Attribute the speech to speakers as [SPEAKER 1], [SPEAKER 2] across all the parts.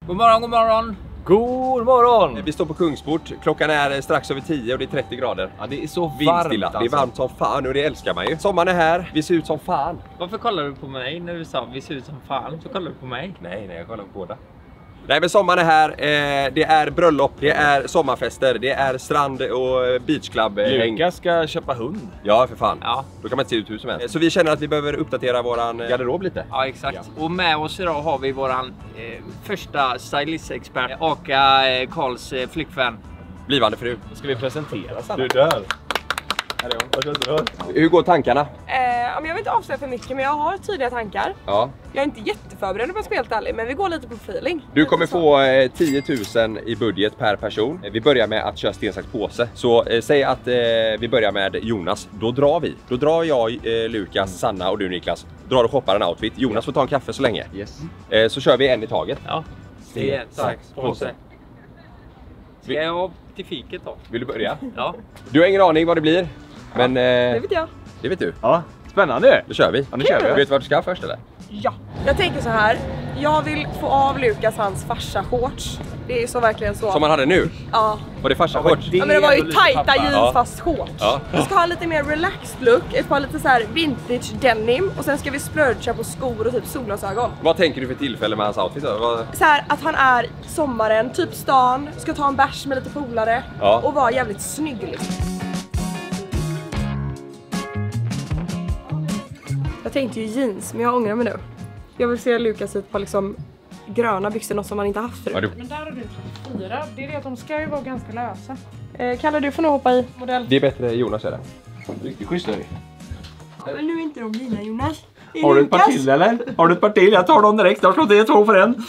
[SPEAKER 1] God morgon, god morgon.
[SPEAKER 2] God morgon!
[SPEAKER 3] Vi står på Kungsport, klockan är strax över 10 och det är 30 grader.
[SPEAKER 2] Ja, det är så varmt
[SPEAKER 3] alltså. Det är varmt som fan och det älskar man ju. Sommaren är här, vi ser ut som fan.
[SPEAKER 1] Varför kollar du på mig när du sa vi ser ut som fan? Så kollar du på mig.
[SPEAKER 3] Nej, jag kollar på båda. Nej, men sommaren är här, det är bröllop, det är sommarfester, det är strand och beachclub.
[SPEAKER 2] Lukas ska köpa hund.
[SPEAKER 3] Ja, för fan.
[SPEAKER 1] Ja.
[SPEAKER 3] Då kan man inte se ut hur som helst. Så vi känner att vi behöver uppdatera våran garderob lite.
[SPEAKER 1] Ja, exakt. Ja. Och med oss idag har vi våran första stylistexpert, Aka Karls flickvän.
[SPEAKER 3] Blivande fru.
[SPEAKER 2] Då ska vi presentera Sanna.
[SPEAKER 3] Du där. Hur går tankarna?
[SPEAKER 4] Jag vill inte avslöja för mycket, men jag har tydliga tankar.
[SPEAKER 3] Ja.
[SPEAKER 4] Jag är inte jätteförberedd på att spela helt ärligt, men vi går lite på feeling.
[SPEAKER 3] Du kommer få 10 000 i budget per person. Vi börjar med att köra sten, sax, påse. Så säg att vi börjar med Jonas. Då drar vi. Då drar jag, Lukas, Sanna och du Niklas. Drar och shoppar en outfit. Jonas får ta en kaffe så länge.
[SPEAKER 2] Yes.
[SPEAKER 3] Så kör vi en i taget.
[SPEAKER 1] Ja. Sten, sax, påse. Ska jag till fiket då?
[SPEAKER 3] Vill du börja?
[SPEAKER 1] Ja.
[SPEAKER 3] Du har ingen aning vad det blir. Men
[SPEAKER 4] Det vet jag.
[SPEAKER 3] det vet du.
[SPEAKER 2] Ja, spännande.
[SPEAKER 3] Då kör vi.
[SPEAKER 2] Ja, nu kör vi.
[SPEAKER 3] Du vet vad du ska först eller?
[SPEAKER 4] Ja. Jag tänker så här. Jag vill få av Lukas hans farsa shorts. Det är så verkligen så.
[SPEAKER 3] Som man hade nu.
[SPEAKER 4] Ja.
[SPEAKER 3] Var det farsa shorts?
[SPEAKER 4] Ja, men det var ju tajta jeans
[SPEAKER 3] Ja.
[SPEAKER 4] fast shorts.
[SPEAKER 3] Ja.
[SPEAKER 4] Vi ska ha lite mer relaxed look, ett par lite så här vintage denim och sen ska vi splurcha på skor och typ solglasögon.
[SPEAKER 3] Vad tänker du för tillfälle med hans outfit då?
[SPEAKER 4] Så här att han är sommaren, typ stan, ska ta en bärs med lite polare och vara jävligt snygg liksom. Jag tänkte ju jeans, men jag ångrar mig nu. Jag vill se Lukas ut på liksom gröna byxor, något som man inte haft förut.
[SPEAKER 5] Men där har du 34. Det är det att de ska ju vara ganska lösa.
[SPEAKER 4] Kalle, du får nog hoppa i modell.
[SPEAKER 3] Det är bättre Jonas är det.
[SPEAKER 2] Riktigt schysst är det.
[SPEAKER 4] Men nu är inte de dina, Jonas.
[SPEAKER 2] Har du ett par till eller? Har du ett par till? Jag tar dem direkt. Jag slår det 2 för en.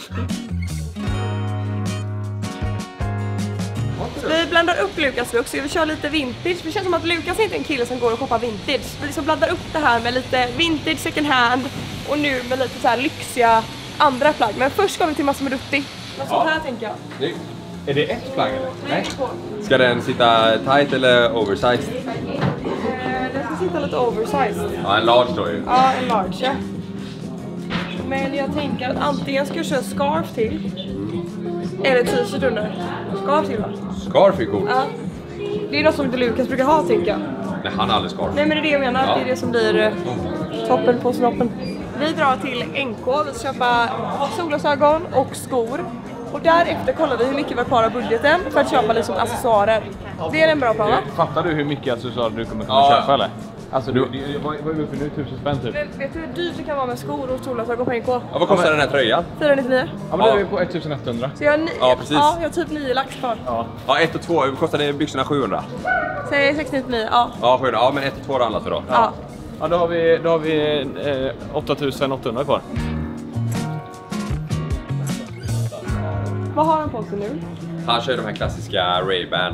[SPEAKER 4] Vi blandar upp Lukas look, så vi kör lite vintage. Det känns som att Lukas är inte en kille som går och shoppar vintage. Vi liksom blandar upp det här med lite vintage second hand och nu med lite så här lyxiga andra plagg. Men först ska vi till Massimo Dutti. Något sånt här tänker jag.
[SPEAKER 3] Snyggt.
[SPEAKER 2] Är det ett plagg eller?
[SPEAKER 4] Nej.
[SPEAKER 3] Ska den sitta tight eller oversized?
[SPEAKER 4] Den ska sitta lite oversized.
[SPEAKER 3] Ja, en large då ju.
[SPEAKER 4] Ja, en large, ja. Men jag tänker att antingen ska jag köra scarf till eller t-shirt under. Scarf till va?
[SPEAKER 3] Scarf är cool.
[SPEAKER 4] Ja. Det är något som inte Lukas brukar ha tänker jag.
[SPEAKER 3] Nej, han har aldrig scarf.
[SPEAKER 4] Nej men det är det jag menar, det är det som blir toppen på snoppen. Vi drar till NK, vi ska köpa solglasögon och skor. Och därefter kollar vi hur mycket vi har kvar av budgeten för att köpa liksom accessoarer. Det är en bra plan va?
[SPEAKER 2] Fattar du hur mycket accessoarer du kommer kunna köpa eller? Alltså vad är du för nu? 1000 spänn typ?
[SPEAKER 4] Men vet du hur dyrt det kan vara med skor och solglasögon på NK?
[SPEAKER 3] Ja, vad kostar den här tröjan?
[SPEAKER 4] 499.
[SPEAKER 2] Ja men då är vi på 1100.
[SPEAKER 4] Så jag har
[SPEAKER 3] Ja, precis.
[SPEAKER 4] Ja, jag har typ 9 lax kvar.
[SPEAKER 3] Ja, 1 och 2. Hur kostar det byxorna? 700?
[SPEAKER 4] Säg 699, ja.
[SPEAKER 3] Ja, 700. Ja, men 1 och 2 har handlat för då.
[SPEAKER 4] Ja.
[SPEAKER 2] Ja, då har vi 8800 kvar.
[SPEAKER 4] Vad har han på sig nu?
[SPEAKER 3] Han kör de här klassiska Ray-Ban.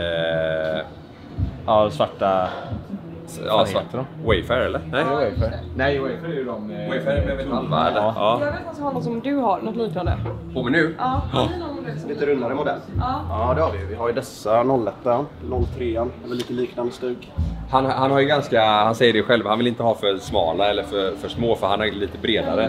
[SPEAKER 2] Ja, svarta.
[SPEAKER 3] Ja, svarta. Wayfair eller? Nej.
[SPEAKER 2] Wayfair. Nej, Wayfair är ju de...
[SPEAKER 3] Wayfair är med metallvärde. Ja.
[SPEAKER 4] Jag vet att han har något som du har, något liknande.
[SPEAKER 3] På mig nu?
[SPEAKER 4] Ja.
[SPEAKER 6] Lite rundare modell. Ja, det har vi. Vi har ju dessa 01, 03, eller lite liknande stug.
[SPEAKER 3] Han har ju ganska, han säger det själv, han vill inte ha för smala eller för små för han är lite bredare.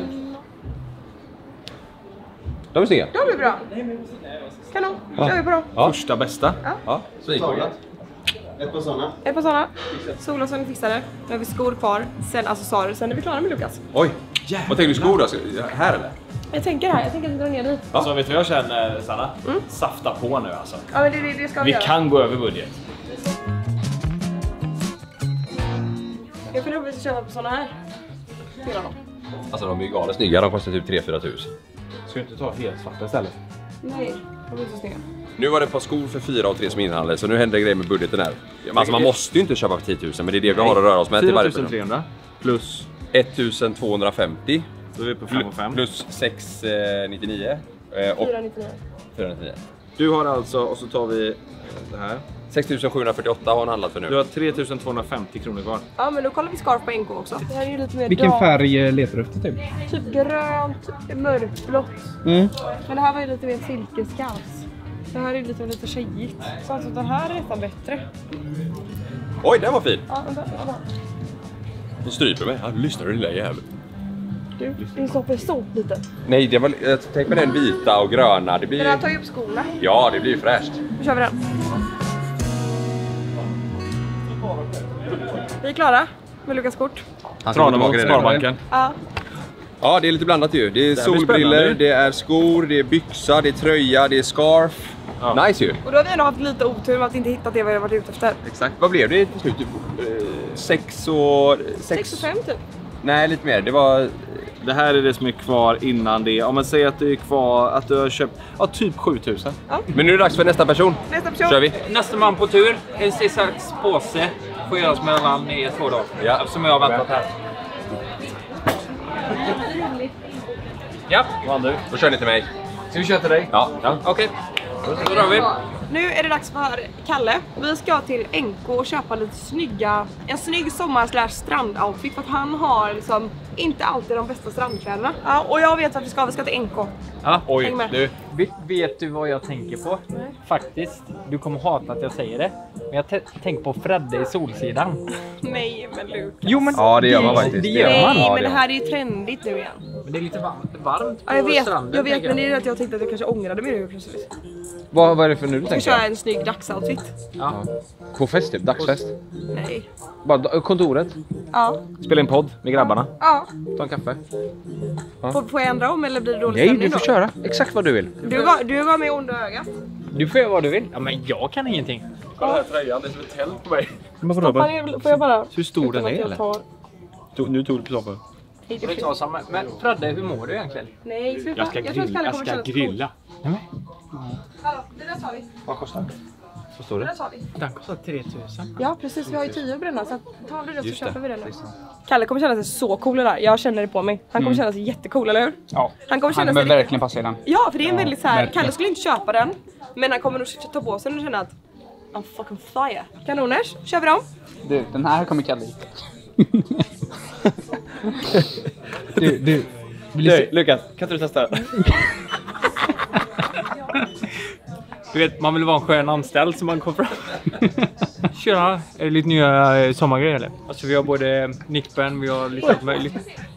[SPEAKER 3] De är snygga.
[SPEAKER 4] De blir bra. Kanon, kör vi på dem.
[SPEAKER 3] Ja.
[SPEAKER 2] Första bästa.
[SPEAKER 3] Ja, svincoola.
[SPEAKER 6] Ett par sådana.
[SPEAKER 4] Ett par sådana. Solglasögon fixade. Nu har vi skor kvar. Sen accessoarer. Sen är vi klara med Lukas.
[SPEAKER 3] Oj, vad tänker du skor då? Här eller?
[SPEAKER 4] Jag tänker här. Jag tänker att vi drar ner dit.
[SPEAKER 2] Alltså vet du vad jag känner Sanna? Safta på nu alltså.
[SPEAKER 4] Ja men det ska vi göra.
[SPEAKER 2] kan gå över budget.
[SPEAKER 4] Jag funderar på att vi ska köpa på sådana här. Till honom.
[SPEAKER 3] Alltså de är ju galet snygga, de kostar typ 3-4 tusen.
[SPEAKER 2] Ska du inte ta helt svarta istället?
[SPEAKER 4] Nej, de är så snygga.
[SPEAKER 3] Nu var det ett par skor för 4 och 3 som inhandlade, så nu händer det grejer med budgeten här. Alltså man måste ju inte köpa för 10 000, men det är det vi har att röra oss med till varje person.
[SPEAKER 2] 4300 plus
[SPEAKER 3] 1250.
[SPEAKER 2] då är vi på 5 och 5.
[SPEAKER 3] Plus 699. Och
[SPEAKER 4] 499.
[SPEAKER 3] 499.
[SPEAKER 2] Du har alltså, och så tar vi det här.
[SPEAKER 3] 6748 har han handlat för nu.
[SPEAKER 2] Du har 3250 kronor kvar.
[SPEAKER 4] Ja men då kollar vi scarf på NK också. Det här är ju lite mer
[SPEAKER 5] Vilken färg letar du efter typ?
[SPEAKER 4] Typ grönt, mörkblått. Men det här var ju lite mer silkescalz. Det här är ju lite tjejigt. Så alltså den här är nästan bättre.
[SPEAKER 3] Oj, den var fin!
[SPEAKER 4] Ja, vänta.
[SPEAKER 3] De stryper mig. Ja, lyssnar du lilla jävel.
[SPEAKER 4] Du, din sopp är så liten.
[SPEAKER 3] Nej, det var, tänk med den vita och gröna. Det blir...
[SPEAKER 4] Den här tar ju upp skorna.
[SPEAKER 3] Ja, det blir ju fräscht.
[SPEAKER 4] Nu kör vi den. Vi är klara med Lukas kort.
[SPEAKER 2] Tranemo, Sparbanken.
[SPEAKER 4] Ja.
[SPEAKER 3] Ja, det är lite blandat ju. Det är solbriller, det är skor, det är byxa, det är tröja, det är scarf. Ja. Nice ju.
[SPEAKER 4] Och då har vi ändå haft lite otur med att inte hittat det vi har varit ute efter.
[SPEAKER 3] Exakt. Vad blev det till slut? 6 och
[SPEAKER 4] 6,5 typ.
[SPEAKER 3] Nej, lite mer. Det var...
[SPEAKER 2] Det här är det som är kvar innan det. Om man säger att det är kvar, att du har köpt typ 7000.
[SPEAKER 4] Ja.
[SPEAKER 3] Men nu är det dags för nästa person.
[SPEAKER 4] Nästa person.
[SPEAKER 3] Kör vi.
[SPEAKER 1] Nästa man på tur. En sista påse får göras mellan i 2 dagar.
[SPEAKER 3] Ja.
[SPEAKER 1] Som jag har väntat här. Ja.
[SPEAKER 2] Vann du?
[SPEAKER 3] Då kör ni till mig.
[SPEAKER 2] Ska vi köra till dig?
[SPEAKER 3] Ja.
[SPEAKER 1] Okej. Då drar vi.
[SPEAKER 4] Nu är det dags för Kalle. Vi ska till NK och köpa lite en snygg sommar/strandoutfit för att han har liksom inte alltid de bästa strandkläderna. Ja, och jag vet att vi ska till NK.
[SPEAKER 1] Ja.
[SPEAKER 4] Häng med.
[SPEAKER 1] Du, vet du vad jag tänker på? Nej. Faktiskt, du kommer hata att jag säger det. Men jag tänker på Fredde i Solsidan.
[SPEAKER 4] Nej, men Lukas.
[SPEAKER 1] Jo, men
[SPEAKER 3] Ja, det gör man faktiskt.
[SPEAKER 1] Det gör man.
[SPEAKER 4] Nej,
[SPEAKER 3] Ja,
[SPEAKER 4] men
[SPEAKER 3] det
[SPEAKER 4] det här är ju trendigt nu igen.
[SPEAKER 1] Men det är lite varmt
[SPEAKER 4] Ja, jag
[SPEAKER 1] på
[SPEAKER 4] vet,
[SPEAKER 1] stranden,
[SPEAKER 4] men det är att jag tänkte att jag kanske ångrade mig nu plötsligt.
[SPEAKER 2] Vad är det för nu du
[SPEAKER 4] Jag ska
[SPEAKER 2] tänker?
[SPEAKER 4] köra en snygg dagsoutfit.
[SPEAKER 1] Ja.
[SPEAKER 2] På fest typ, dagsfest.
[SPEAKER 4] Nej.
[SPEAKER 2] Bara kontoret.
[SPEAKER 4] Ja.
[SPEAKER 2] Spela in podd med grabbarna.
[SPEAKER 4] Ja.
[SPEAKER 2] Ta en kaffe.
[SPEAKER 4] Får jag ändra om eller blir det dålig
[SPEAKER 2] Nej,
[SPEAKER 4] stämning
[SPEAKER 2] du får
[SPEAKER 4] då?
[SPEAKER 2] köra exakt vad du vill.
[SPEAKER 4] Du gav mig onda ögat.
[SPEAKER 1] Du får göra vad du vill. Ja, men jag kan ingenting.
[SPEAKER 2] Kolla här tröjan, det är som ett tält på mig. Men
[SPEAKER 4] Får jag bara...
[SPEAKER 2] hur stor den är
[SPEAKER 4] Jag
[SPEAKER 2] eller?
[SPEAKER 4] tar...
[SPEAKER 2] Nu tog du på soffan.
[SPEAKER 4] Nej,
[SPEAKER 1] Det är inte samma. Men Fredde, hur mår du egentligen?
[SPEAKER 4] Nej, sluta.
[SPEAKER 2] Jag ska
[SPEAKER 4] tror att Kalle kommer känna sig cool. Hallå, det där sa vi.
[SPEAKER 2] Vad kostar det? Vad står
[SPEAKER 4] Det
[SPEAKER 2] det?
[SPEAKER 4] där sa vi.
[SPEAKER 1] Den kostar 3000.
[SPEAKER 4] Ja, precis. Vi har ju 10 att bränna. Så tar du det så
[SPEAKER 2] Just
[SPEAKER 4] köper
[SPEAKER 2] det.
[SPEAKER 4] vi den nu. Kalle kommer känna sig så cool där. Jag känner det på mig. Han kommer känna sig jättecool, eller hur?
[SPEAKER 7] Ja,
[SPEAKER 4] Han kommer känna
[SPEAKER 7] han
[SPEAKER 4] sig
[SPEAKER 7] kommer verkligen passa i den.
[SPEAKER 4] Ja, för det är en väldigt så här.
[SPEAKER 7] verkligen.
[SPEAKER 4] Kalle skulle inte köpa den. Men han kommer nog ta på sig den och känna att I'm fucking fire. Kanoners, kör vi dem?
[SPEAKER 7] Du, den här kommer Kalle i.
[SPEAKER 2] Du, Lukas, kan inte du testa?
[SPEAKER 1] Du vet, man vill vara en skön anställd som man kommer fram. Tjena, är det lite nya sommargrejer eller? Alltså vi har både nickben, vi har lite allt möjligt.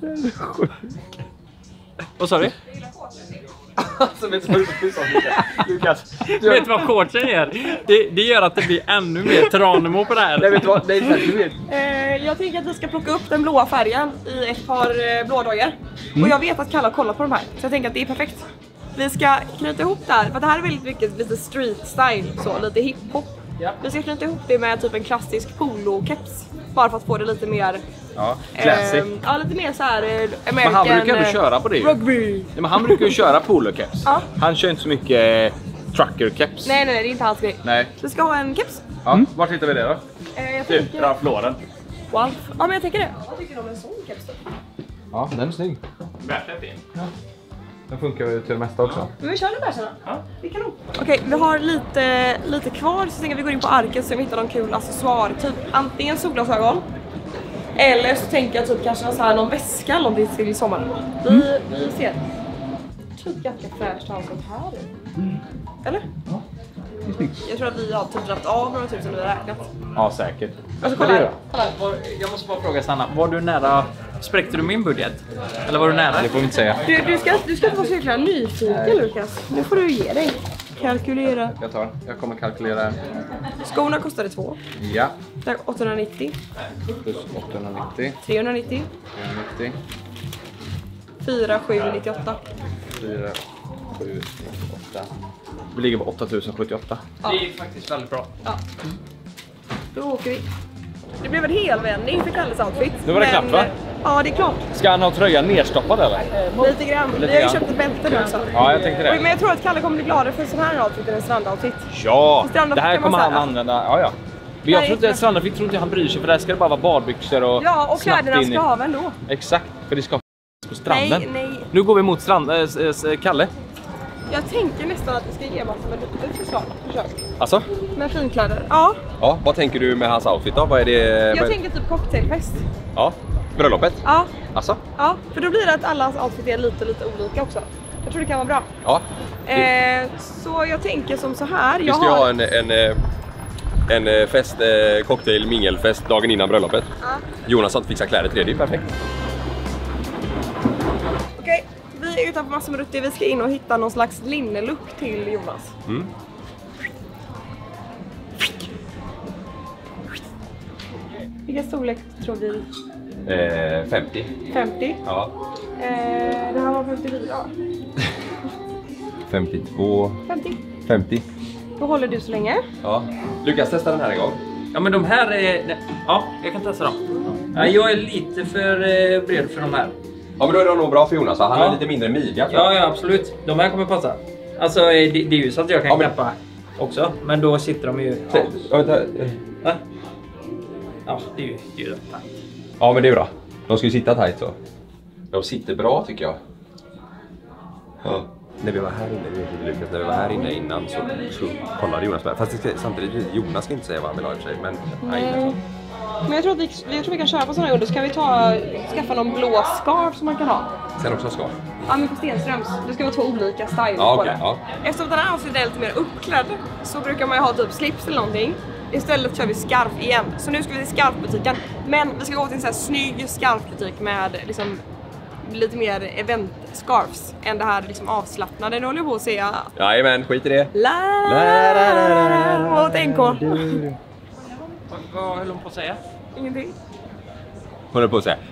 [SPEAKER 1] Vad sa du?
[SPEAKER 2] Alltså, vet du vad du sa, Lukas?
[SPEAKER 1] Vet du vad shortsen gör? Det gör att det blir ännu mer Tranemo på det här.
[SPEAKER 2] Nej, vet du vad? Nej, du vet.
[SPEAKER 4] Jag tänker att vi ska plocka upp den blåa färgen i ett par blådojor. Och jag vet att Kalle har kollat på de här. Så jag tänker att det är perfekt. Vi ska knyta ihop det här. För det här är väldigt mycket lite street style. Så, lite hiphop.
[SPEAKER 1] Ja.
[SPEAKER 4] Vi ska knyta ihop det med typ en klassisk polo-keps. Bara för att få det lite mer...
[SPEAKER 2] Ja, classic.
[SPEAKER 4] Ja, lite mer så här American...
[SPEAKER 2] Men han brukar ändå köra på det ju.
[SPEAKER 4] Rugby.
[SPEAKER 2] Nej, men han brukar ju köra polo-keps.
[SPEAKER 4] Ja.
[SPEAKER 2] Han kör inte så mycket trucker-keps.
[SPEAKER 4] Nej, det är inte hans grej.
[SPEAKER 2] Nej.
[SPEAKER 4] Så vi ska ha en keps.
[SPEAKER 2] Ja, vart hittar vi det då?
[SPEAKER 4] Jag
[SPEAKER 2] Du,
[SPEAKER 4] tänker...
[SPEAKER 2] Ralph Lauren.
[SPEAKER 4] Wolf. Ja, men jag tänker det. Vad tycker du om en sån keps då?
[SPEAKER 2] Ja, den är snygg. Verkligen fin. Den funkar ju till det mesta också.
[SPEAKER 4] Men vi kör den bärsen då. Det kan nog. Okej, vi har lite kvar så jag tänker att vi går in på arket så vi hittar någon kul accessoar. Typ antingen solglasögon. Eller så tänker jag typ kanske någon väska eller någonting till sommaren. Vi ser. Typ ganska fräscht att ha sånt här i. Eller? Ja. Jag tror att vi har typ dragit av några tusen vi har räknat.
[SPEAKER 2] Ja, säkert.
[SPEAKER 4] Alltså kolla här.
[SPEAKER 1] Jag måste bara fråga Sanna, var du nära, spräckte du min budget? Eller var du nära?
[SPEAKER 2] Det får vi inte säga.
[SPEAKER 4] Du ska inte vara så jäkla nyfiken Lukas. Nu får du ge dig. Kalkylera.
[SPEAKER 2] Jag tar. Jag kommer kalkylera.
[SPEAKER 4] Skorna kostade 2.
[SPEAKER 2] Ja.
[SPEAKER 4] 890.
[SPEAKER 2] Plus 890.
[SPEAKER 4] 390.
[SPEAKER 2] 390.
[SPEAKER 4] 4798.
[SPEAKER 2] 4, 7, 8. Vi ligger på 8078.
[SPEAKER 1] Det är faktiskt väldigt bra.
[SPEAKER 4] Ja. Då åker vi. Det blev en helvändning för Kalles outfit.
[SPEAKER 2] Nu var det klart, va?
[SPEAKER 4] Ja, det är klart.
[SPEAKER 2] Ska han ha tröjan nedstoppad eller?
[SPEAKER 4] Lite grann. Vi har ju köpt ett bälte nu också.
[SPEAKER 2] Ja, jag tänkte det.
[SPEAKER 4] Men jag tror att Kalle kommer bli gladare för en sån här outfit än en strandoutfit.
[SPEAKER 2] Ja,
[SPEAKER 4] Strandavfit
[SPEAKER 2] det här
[SPEAKER 4] kan man
[SPEAKER 2] kommer han
[SPEAKER 4] säga.
[SPEAKER 2] använda. Ja, ja. Men jag tror inte strandavfit tror inte han bryr sig för där ska det bara vara badbyxor och
[SPEAKER 4] Ja, och
[SPEAKER 2] snabbt
[SPEAKER 4] kläderna
[SPEAKER 2] in i-
[SPEAKER 4] ska ha väl då.
[SPEAKER 2] Exakt, för det ska på stranden.
[SPEAKER 4] Nej.
[SPEAKER 2] Nu går vi mot Kalle.
[SPEAKER 4] Jag tänker nästan att vi ska ge massor med ett förslag. Försök.
[SPEAKER 3] Alltså?
[SPEAKER 4] Med finkläder. Ja,
[SPEAKER 3] Ja, vad tänker du med hans outfit då? Vad är det?
[SPEAKER 4] jag tänker typ cocktailfest.
[SPEAKER 3] Ja, bröllopet?
[SPEAKER 4] Ja,
[SPEAKER 3] Alltså?
[SPEAKER 4] ja, för då blir det att allas outfit är lite olika också. Jag tror det kan vara bra.
[SPEAKER 3] Ja.
[SPEAKER 4] Så jag tänker som så här.
[SPEAKER 3] Vi ska ju ha en fest, cocktail, mingelfest dagen innan bröllopet.
[SPEAKER 4] Ja.
[SPEAKER 3] Jonas har inte fixat kläder till det, det är ju perfekt.
[SPEAKER 4] Okej, vi är utanför Massimorutti. Vi ska in och hitta någon slags linnelook till Jonas. Vilken storlek tror vi?
[SPEAKER 3] 50.
[SPEAKER 4] 50?
[SPEAKER 3] Ja.
[SPEAKER 4] Det här var 54.
[SPEAKER 3] 52.
[SPEAKER 4] 50.
[SPEAKER 3] 50.
[SPEAKER 4] Då håller du så länge.
[SPEAKER 3] Ja. Lukas, testa den här en gång.
[SPEAKER 1] Ja, men de här är... Ja, jag kan testa dem. Ja, jag är lite för bred för de här.
[SPEAKER 3] Ja, men då är det nog bra för Jonas, va? Han
[SPEAKER 1] Ja.
[SPEAKER 3] har lite mindre midja.
[SPEAKER 1] Ja, absolut. De här kommer passa. Alltså, det är ju så att jag kan knäppa också. Men då sitter de ju... Va? Ja, det är ju tajt.
[SPEAKER 3] Ja, men det är bra. De ska ju sitta tajt så. De sitter bra tycker jag. Ja. När vi var här inne, Lukas, när vi var här inne innan så kollade Jonas med. Fast samtidigt, Jonas ska inte säga vad han vill ha i och för sig. Men, nej.
[SPEAKER 4] Men jag tror vi kan köpa sådana under. Så kan vi skaffa någon blå scarf som man kan ha.
[SPEAKER 3] Sen också ska.
[SPEAKER 4] Ja, men på Stenströms. Det ska vara 2 olika styles
[SPEAKER 3] Ja,
[SPEAKER 4] på
[SPEAKER 3] okej,
[SPEAKER 4] det.
[SPEAKER 3] ja.
[SPEAKER 4] Eftersom den här outfiten är lite mer uppklädd så brukar man ju ha typ slips eller någonting. Istället kör vi scarf igen. Så nu ska vi till scarfbutiken. Men vi ska gå till en sån här snygg scarfbutik med liksom lite mer event-scarfs än det här liksom avslappnade. Nu håller jag på att se...
[SPEAKER 3] Jajamän, skit i det.
[SPEAKER 4] Mot NK.
[SPEAKER 1] Vad höll hon på att säga?
[SPEAKER 4] Ingenting.
[SPEAKER 3] Håller på att säga.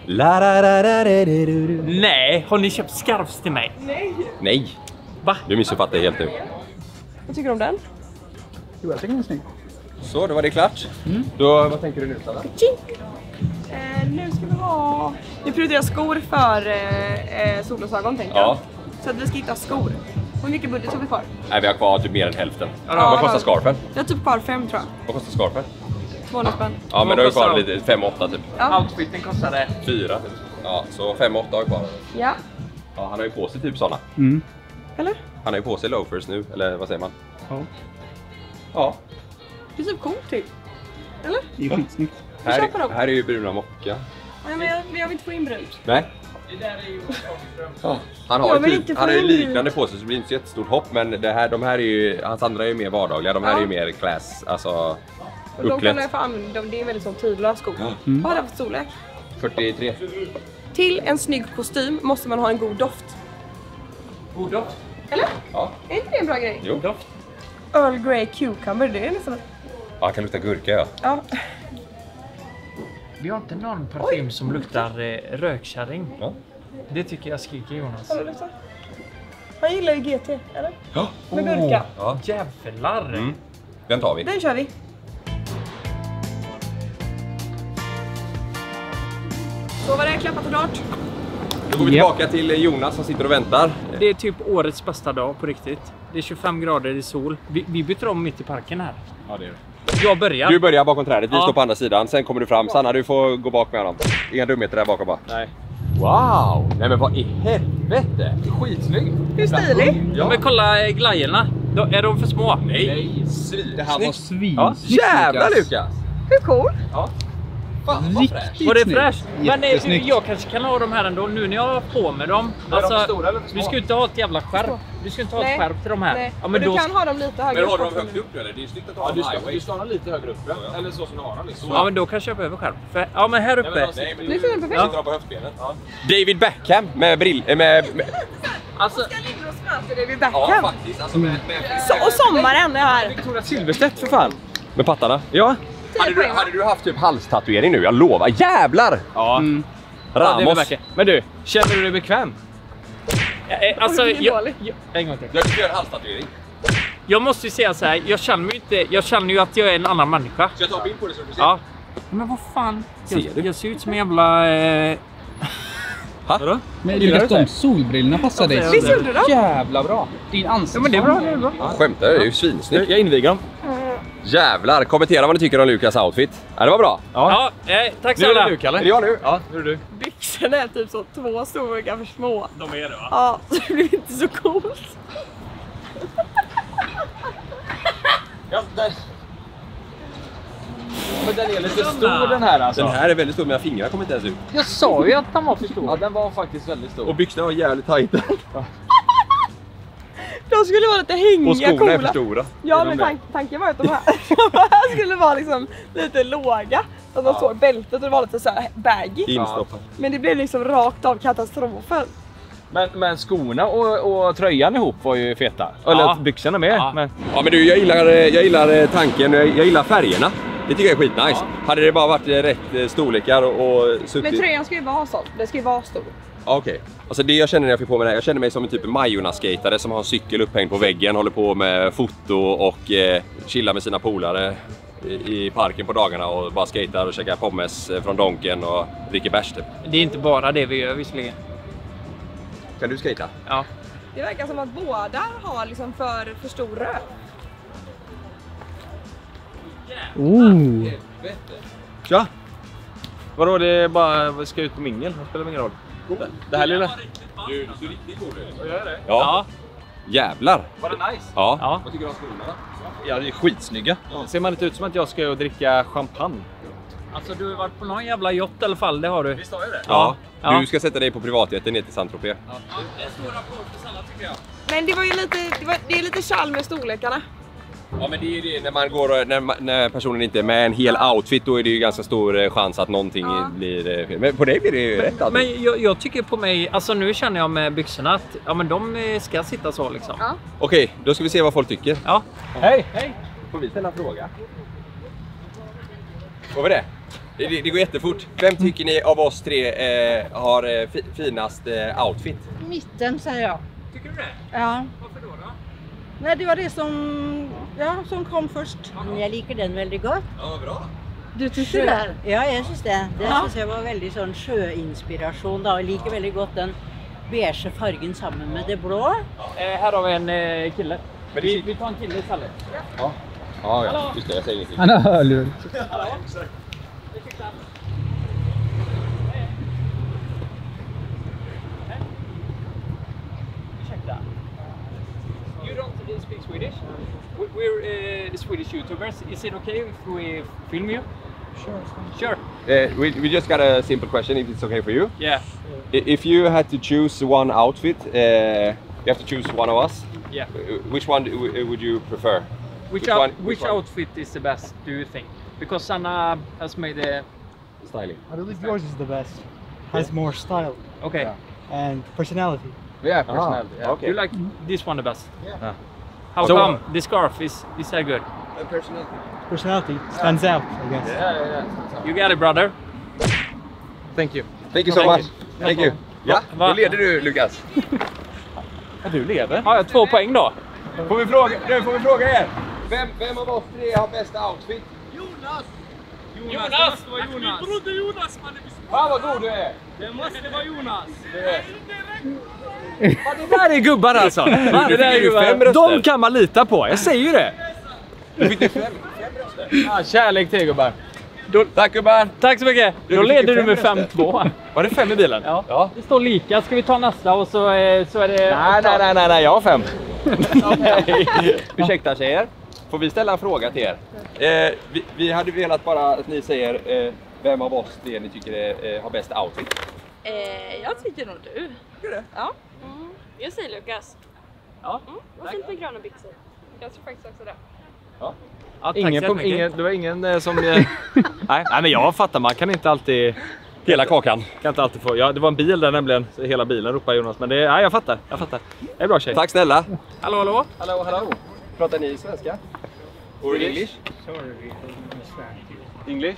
[SPEAKER 1] Nej, har ni köpt scarfs till mig?
[SPEAKER 3] Nej.
[SPEAKER 1] Va?
[SPEAKER 3] Du missuppfattar helt nu.
[SPEAKER 4] Vad tycker du om den?
[SPEAKER 7] Jo, jag tycker den är snygg.
[SPEAKER 3] Så, då var det klart. Då, vad tänker du nu, Sanna?
[SPEAKER 4] Nu ska vi ha... Vi prioriterar skor för solglasögon, tänker jag.
[SPEAKER 3] Ja.
[SPEAKER 4] Så att vi ska hitta skor. Hur mycket budget har vi kvar?
[SPEAKER 3] Nej, vi har kvar typ mer än hälften.
[SPEAKER 4] Ja,
[SPEAKER 3] Vad kostar scarfen?
[SPEAKER 4] Jag har typ kvar 5 tror jag.
[SPEAKER 3] Vad kostar scarfen?
[SPEAKER 4] 200 spänn.
[SPEAKER 3] Ja, men då har vi kvar lite 5-8 typ.
[SPEAKER 4] Ja.
[SPEAKER 1] Outfiten kostade...
[SPEAKER 3] 4 typ. Ja, så 5-8 har vi kvar.
[SPEAKER 4] Ja.
[SPEAKER 3] Ja, han har ju på sig typ sådana.
[SPEAKER 4] Eller?
[SPEAKER 3] Han har ju på sig loafers nu, eller vad säger man?
[SPEAKER 7] Ja.
[SPEAKER 3] Ja.
[SPEAKER 4] Det är typ coolt typ. Eller?
[SPEAKER 7] Det är skitsnyggt.
[SPEAKER 4] köper dem.
[SPEAKER 3] Här är ju bruna mocka.
[SPEAKER 4] Nej, men jag vill inte få in brunt.
[SPEAKER 3] Nej. Ja. Han har
[SPEAKER 4] Jag
[SPEAKER 3] ju
[SPEAKER 4] vill
[SPEAKER 3] typ,
[SPEAKER 4] inte få
[SPEAKER 3] han har ju
[SPEAKER 4] in
[SPEAKER 3] liknande på sig så det blir inte så jättestort hopp. Men de här är ju, hans andra är ju mer vardagliga. De här är ju mer class, alltså
[SPEAKER 4] Och de kan
[SPEAKER 3] uppklätt.
[SPEAKER 4] jag få använda. Det är väldigt sån tydliga skor. Vad har det för storlek?
[SPEAKER 3] 43.
[SPEAKER 4] Till en snygg kostym måste man ha en god doft.
[SPEAKER 1] God doft.
[SPEAKER 4] Eller?
[SPEAKER 3] Ja.
[SPEAKER 4] Är inte det en bra grej?
[SPEAKER 3] Jo.
[SPEAKER 1] Doft.
[SPEAKER 4] Earl Grey cucumber, det är nästan...
[SPEAKER 3] Ja, han kan lukta gurka, ja.
[SPEAKER 4] Ja.
[SPEAKER 1] Vi har inte någon parfym som luktar rökkärring.
[SPEAKER 3] Ja.
[SPEAKER 1] Det tycker jag skriker Jonas.
[SPEAKER 4] Kolla, luktar. Han gillar ju GT, eller?
[SPEAKER 3] Ja.
[SPEAKER 4] Med gurka.
[SPEAKER 3] Ja.
[SPEAKER 1] Jävlar.
[SPEAKER 3] Den tar vi.
[SPEAKER 4] Den kör vi. Så var det klappat och klart.
[SPEAKER 3] Då går vi tillbaka till Jonas som sitter och väntar.
[SPEAKER 1] Det är typ årets bästa dag på riktigt. Det är 25 grader i sol. Vi byter om mitt i parken här.
[SPEAKER 3] Ja, det är det.
[SPEAKER 1] Jag börjar.
[SPEAKER 3] Du börjar bakom trädet, vi
[SPEAKER 1] Ja.
[SPEAKER 3] står på andra sidan. Sen kommer du fram. Sanna, du får gå bak med honom. Inga dumheter där bakom bara.
[SPEAKER 1] Nej.
[SPEAKER 3] Wow! Nej men vad i helvete! Skitsnygg!
[SPEAKER 4] Hur stilig?
[SPEAKER 1] Ja. Men kolla glajjorna. Är de för små?
[SPEAKER 3] Nej!
[SPEAKER 7] Det här var
[SPEAKER 3] Ja.
[SPEAKER 7] svinsnyggt.
[SPEAKER 3] Jävlar Lukas!
[SPEAKER 4] Hur cool?
[SPEAKER 3] Fan vad fräscht!
[SPEAKER 1] Var det
[SPEAKER 7] snyggt.
[SPEAKER 1] fräscht? Men
[SPEAKER 7] Jättesnyggt.
[SPEAKER 1] jag kanske kan ha de här ändå nu när jag har på med dem.
[SPEAKER 3] de stora eller för små?
[SPEAKER 1] Du ska ju inte ha ett jävla skärp. Du ska inte ha ett skärp till de här.
[SPEAKER 4] Nej.
[SPEAKER 1] Ja,
[SPEAKER 4] Men
[SPEAKER 1] men
[SPEAKER 4] du
[SPEAKER 1] då...
[SPEAKER 4] kan ha dem lite högre
[SPEAKER 3] Men har du
[SPEAKER 4] upp
[SPEAKER 3] dem
[SPEAKER 4] också.
[SPEAKER 3] högt upp nu eller? Det är ju snyggt att ha dem highway. Du ska ha lite högre upp, eller så som du har dem liksom.
[SPEAKER 1] Ja, men då kan jag köpa över skärp. För, ja, men här uppe.
[SPEAKER 3] Nej, men
[SPEAKER 4] Nu ser den perfekt.
[SPEAKER 3] sitter de på höftbenet. Ja. David Beckham med
[SPEAKER 1] Alltså,
[SPEAKER 4] Ska ligga och smöta det vid
[SPEAKER 3] ja,
[SPEAKER 4] backham.
[SPEAKER 3] faktiskt. Alltså med
[SPEAKER 4] Och sommaren är här.
[SPEAKER 3] Victoria Silvstedt för fan. Med pattarna?
[SPEAKER 2] Ja.
[SPEAKER 3] Hade du haft typ halstatuering nu? Jag lovar. Jävlar!
[SPEAKER 2] Ja.
[SPEAKER 3] Ramos.
[SPEAKER 2] Men du, känner du dig bekväm?
[SPEAKER 1] alltså
[SPEAKER 4] Det är dåligt.
[SPEAKER 1] en gång till.
[SPEAKER 3] Jag ska göra halstatuering.
[SPEAKER 1] Jag måste ju säga så här, jag känner ju att jag är en annan människa.
[SPEAKER 3] Ska jag ta bild på det så du får se?
[SPEAKER 1] Ja. Men vad fan? Jag ser ut som en jävla...
[SPEAKER 3] Vadå?
[SPEAKER 7] Men Lukas, de solbrillorna passar dig
[SPEAKER 4] Visst gjorde de?
[SPEAKER 7] jävla bra. Din ansikte.
[SPEAKER 1] Ja, men det är bra, det är bra.
[SPEAKER 3] Skämtar du? Det är ju svinsnyggt.
[SPEAKER 2] Jag inviger dem.
[SPEAKER 3] Jävlar, kommentera vad ni tycker om Lukas outfit. Ja, det var bra.
[SPEAKER 1] Ja, tack
[SPEAKER 2] Nu är det
[SPEAKER 1] snälla.
[SPEAKER 2] du, Kalle.
[SPEAKER 3] Är det jag nu?
[SPEAKER 2] Ja, nu är det du.
[SPEAKER 4] Byxorna är typ så 2 storlekar för små.
[SPEAKER 1] De är det va?
[SPEAKER 4] Ja, så det blir inte så coolt.
[SPEAKER 2] Ja, där. Men den är lite stor den här alltså.
[SPEAKER 3] Den här är väldigt stor, mina fingrar kommer inte ens ut.
[SPEAKER 1] Jag sa ju att han var för stor.
[SPEAKER 2] Ja, den var faktiskt väldigt stor.
[SPEAKER 3] Och byxorna var jävligt tajta.
[SPEAKER 4] De skulle vara lite hängiga,
[SPEAKER 3] Och skorna är
[SPEAKER 4] coola.
[SPEAKER 3] för stora.
[SPEAKER 4] Ja, men tanken var att de här skulle vara liksom lite låga. Att man såg bältet och det var lite så här baggy.
[SPEAKER 3] Instoppat.
[SPEAKER 4] Men det blev liksom rakt av katastrofen.
[SPEAKER 2] Men skorna och tröjan ihop var ju feta. Eller byxorna med.
[SPEAKER 1] Ja.
[SPEAKER 2] Men...
[SPEAKER 3] Ja men du, jag gillar tanken, jag gillar färgerna. Det tycker jag är skitnice. Ja. Hade det bara varit rätt storlekar och suttit...
[SPEAKER 4] Men tröjan ska ju vara sån, det ska ju vara stor.
[SPEAKER 3] Okej. Alltså det jag känner när jag fick på mig det här, jag känner mig som en typ Majorna-skatare som har en cykel upphängd på väggen, håller på med foto och chillar med sina polare i parken på dagarna och bara skater och käkar pommes från Donken och dricker bärs typ.
[SPEAKER 1] Det är inte bara det vi gör visserligen.
[SPEAKER 3] Kan du skata?
[SPEAKER 1] Ja.
[SPEAKER 4] Det verkar som att båda har liksom för stor röv.
[SPEAKER 2] Ja. Vadå, det är bara ska ut på mingel? Det spelar ingen roll. Det här lilla...
[SPEAKER 3] Du riktigt god ut.
[SPEAKER 2] Gör det?
[SPEAKER 3] Ja. Jävlar.
[SPEAKER 2] Var det nice?
[SPEAKER 3] Ja.
[SPEAKER 1] Ja.
[SPEAKER 3] Vad tycker du om skorna då?
[SPEAKER 2] Ja, det är skitsnygga. Ser man inte ut som att jag ska dricka champagne?
[SPEAKER 1] Alltså du har varit på någon jävla yacht i alla fall, det har du.
[SPEAKER 2] Visst har jag det?
[SPEAKER 3] Ja.
[SPEAKER 1] Ja.
[SPEAKER 3] Du ska sätta dig på privatjätten ner till Saint-Tropez.
[SPEAKER 1] Det är stora applåd för Sanna tycker jag.
[SPEAKER 4] Men det var ju lite, det är lite charm med storlekarna.
[SPEAKER 3] Ja men det är det, när man går när personen inte är med en hel outfit, då är det ju ganska stor chans att någonting blir fel. Men på dig blir det ju rätt alltså.
[SPEAKER 1] Men jag tycker på mig, alltså nu känner jag med byxorna att ja men de ska sitta så liksom.
[SPEAKER 4] Ja.
[SPEAKER 3] Okej, då ska vi se vad folk tycker.
[SPEAKER 1] Ja.
[SPEAKER 2] Hej!
[SPEAKER 3] Får vi ställa en fråga? Får vi det? Det går jättefort. Vem tycker ni av oss tre har finast outfit?
[SPEAKER 8] Mitten säger jag.
[SPEAKER 1] Tycker du det?
[SPEAKER 8] Ja.
[SPEAKER 1] Varför då?
[SPEAKER 8] Nej, det var det som kom först. Jeg liker den veldig godt.
[SPEAKER 3] Ja, bra.
[SPEAKER 8] Du tycker det? Ja, jeg synes det. Det synes jeg var veldig sånn sjøinspirasjon da. Jeg liker veldig godt den beige fargen sammen med det blå.
[SPEAKER 1] Här har vi en kille.
[SPEAKER 3] Men
[SPEAKER 1] Vi tar en kille istället.
[SPEAKER 3] Ja, just det, jag säger ingenting.
[SPEAKER 7] Han har hörlur.
[SPEAKER 1] Ursäkta. You don't speak Swedish? We're the Swedish YouTubers. Is it okay if we film you? Sure.
[SPEAKER 3] We just got a simple question, if it's okay for you.
[SPEAKER 1] Yeah.
[SPEAKER 3] If you had to choose one outfit, you have to choose one of us.
[SPEAKER 1] Yeah.
[SPEAKER 3] Which one would you prefer?
[SPEAKER 1] Which
[SPEAKER 3] one?
[SPEAKER 1] outfit is the best, do you think? Because Sanna has made a...
[SPEAKER 3] Styling.
[SPEAKER 9] I believe yours is the best. Has more style
[SPEAKER 1] Okay.
[SPEAKER 9] and personality.
[SPEAKER 2] Yeah, personality. Yeah.
[SPEAKER 3] Okay.
[SPEAKER 1] You like this one the best?
[SPEAKER 2] Yeah.
[SPEAKER 1] How
[SPEAKER 3] So-
[SPEAKER 1] come? The scarf is that good?
[SPEAKER 3] Personality.
[SPEAKER 9] Personality stands out, I guess.
[SPEAKER 2] Yeah.
[SPEAKER 1] You got it, brother.
[SPEAKER 2] Thank you.
[SPEAKER 3] Thank you so much. Thank you. Ja,
[SPEAKER 1] Va?
[SPEAKER 3] då leder du Lukas.
[SPEAKER 2] Ja, du lever.
[SPEAKER 1] Har jag 2 poäng då?
[SPEAKER 3] Får vi fråga er? Vem av oss tre har bästa outfit?
[SPEAKER 1] Jonas!
[SPEAKER 5] Min broder Jonas, man.
[SPEAKER 3] Fan vad god du är!
[SPEAKER 5] Det måste vara Jonas.
[SPEAKER 2] Ja, det där är gubbar alltså.
[SPEAKER 3] Det där är ju 5 röster.
[SPEAKER 2] De kan man lita på, jag säger ju det.
[SPEAKER 3] Du fick 5 röster.
[SPEAKER 2] Ja, kärlek till gubbar.
[SPEAKER 3] Tack gubbar!
[SPEAKER 1] Tack så mycket! Då leder du med 5-2.
[SPEAKER 2] Var det 5 i bilen?
[SPEAKER 1] Ja. Det står lika. Ska vi ta nästa och så är det...
[SPEAKER 2] Nej, jag har 5.
[SPEAKER 3] Ursäkta tjejer, får vi ställa en fråga till er? Vi hade velat bara att ni säger vem av oss det ni tycker har bäst outfit.
[SPEAKER 4] Jag tycker nog du.
[SPEAKER 3] Tycker du det?
[SPEAKER 4] Ja. Jag säger Lukas.
[SPEAKER 1] Ja.
[SPEAKER 4] Vad fint med gröna byxor. Jag tror faktiskt också det.
[SPEAKER 1] Ja, tack
[SPEAKER 2] Det var ingen som... nej, men jag fattar, man kan inte alltid...
[SPEAKER 3] Hela kakan.
[SPEAKER 2] Kan inte alltid få... Ja, det var en bil där nämligen, så hela bilen ropar Jonas. Men det... Nej, jag fattar. Det är bra tjej.
[SPEAKER 3] Tack snälla.
[SPEAKER 1] Hallå?
[SPEAKER 3] Hallå. Pratar ni svenska? Or English? English?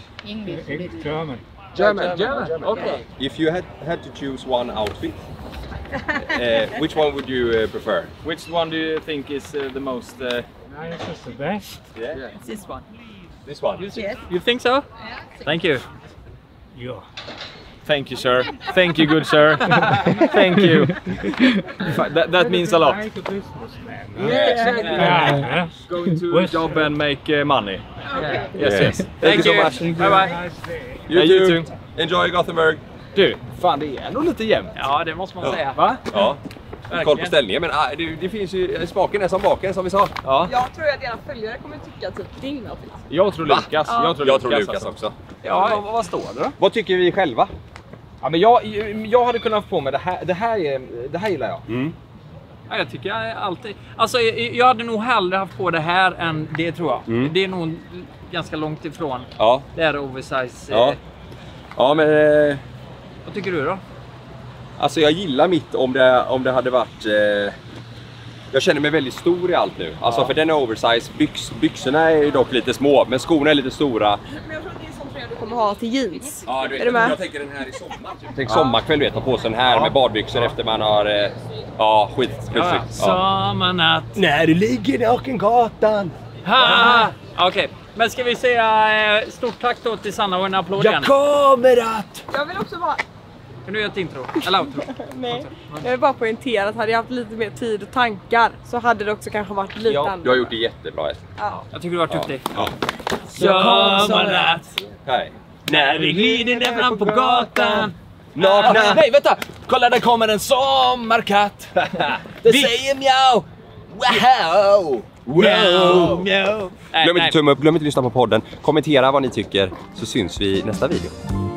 [SPEAKER 1] German. Okay.
[SPEAKER 3] If you had to choose one outfit, which one would you prefer?
[SPEAKER 2] Which one do you think is the most...
[SPEAKER 9] It's just the best.
[SPEAKER 3] Yeah.
[SPEAKER 4] This one.
[SPEAKER 3] This one?
[SPEAKER 1] You think so? Thank you.
[SPEAKER 9] Yeah.
[SPEAKER 2] Thank you, sir. Thank you, good sir. Thank you. That means a lot.
[SPEAKER 9] Yeah.
[SPEAKER 2] Going to job and make money. Yes.
[SPEAKER 3] Thank you so much.
[SPEAKER 2] Bye.
[SPEAKER 3] You too. Enjoy Gothenburg.
[SPEAKER 2] Du, fan det är nog lite jämnt.
[SPEAKER 1] Ja, det måste man säga.
[SPEAKER 2] Va?
[SPEAKER 3] Ja. Koll på ställningen, men det finns ju, smaken är som baken som vi sa.
[SPEAKER 2] Ja.
[SPEAKER 4] Jag tror att era följare kommer tycka typ din outfit.
[SPEAKER 2] Jag tror Lukas.
[SPEAKER 3] Jag tror Lukas
[SPEAKER 2] alltså.
[SPEAKER 3] också.
[SPEAKER 2] Ja, vad står det då?
[SPEAKER 3] Vad tycker vi själva?
[SPEAKER 2] Ja, men jag hade kunnat få på mig det här gillar jag.
[SPEAKER 1] Ja, jag tycker alltid... Alltså, jag hade nog hellre haft på det här än det, tror jag. Det är nog ganska långt ifrån.
[SPEAKER 3] Ja.
[SPEAKER 1] Det är oversize.
[SPEAKER 3] Ja, men...
[SPEAKER 1] Vad tycker du då?
[SPEAKER 3] Alltså jag gillar mitt om det hade varit... Jag känner mig väldigt stor i allt nu. Alltså för den är oversize. Byxorna är ju dock lite små, men skorna är lite stora.
[SPEAKER 4] Men jag tror att det är sånt tröja du kommer ha till jeans.
[SPEAKER 3] Ja, du vet,
[SPEAKER 4] är du med?
[SPEAKER 3] jag tänker den här i sommar. Typ. Tänk sommarkväll, du vet, ta på sig den här med badbyxor efter man har... skitsnyggt.
[SPEAKER 1] Sommarnatt.
[SPEAKER 6] När du ligger naken gatan.
[SPEAKER 1] Okej, men ska vi säga stort tack då till Sanna och en applåd igen?
[SPEAKER 6] Jag kommer att...
[SPEAKER 4] Jag vill också bara...
[SPEAKER 1] Kan du göra ett intro? Eller outro?
[SPEAKER 4] Nej, jag vill bara poängtera att hade jag haft lite mer tid och tankar så hade det också kanske varit lite annorlunda.
[SPEAKER 3] Du har gjort det jättebra.
[SPEAKER 4] Ja.
[SPEAKER 1] Jag tycker du har varit duktig.
[SPEAKER 3] Ja.
[SPEAKER 1] Sommarnatt.
[SPEAKER 3] Här.
[SPEAKER 1] När vi glider ner fram på gatan.
[SPEAKER 2] Nakna. Nej, vänta! Kolla, där kommer en sommarkatt. Det säger mjau. Wow!
[SPEAKER 1] Wow.
[SPEAKER 3] Glöm inte tumma upp, glöm inte lyssna på podden. Kommentera vad ni tycker, så syns vi i nästa video.